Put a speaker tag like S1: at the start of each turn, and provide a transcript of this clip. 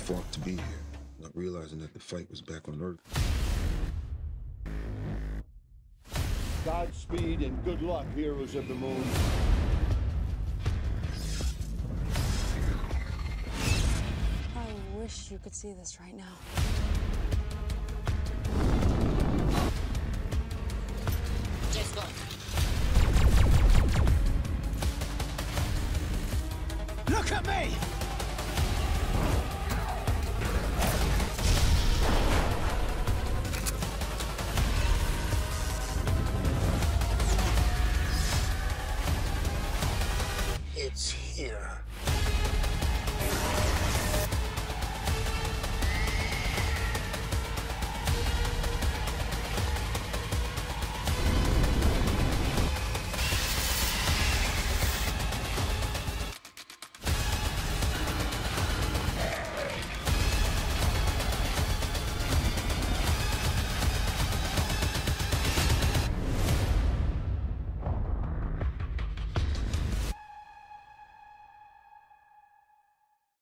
S1: fought to be here, not realizing that the fight was back on Earth.
S2: Godspeed and good luck, heroes of the moon.
S3: I wish you could see this right now.
S4: Let's go.
S5: Look at me!
S4: It's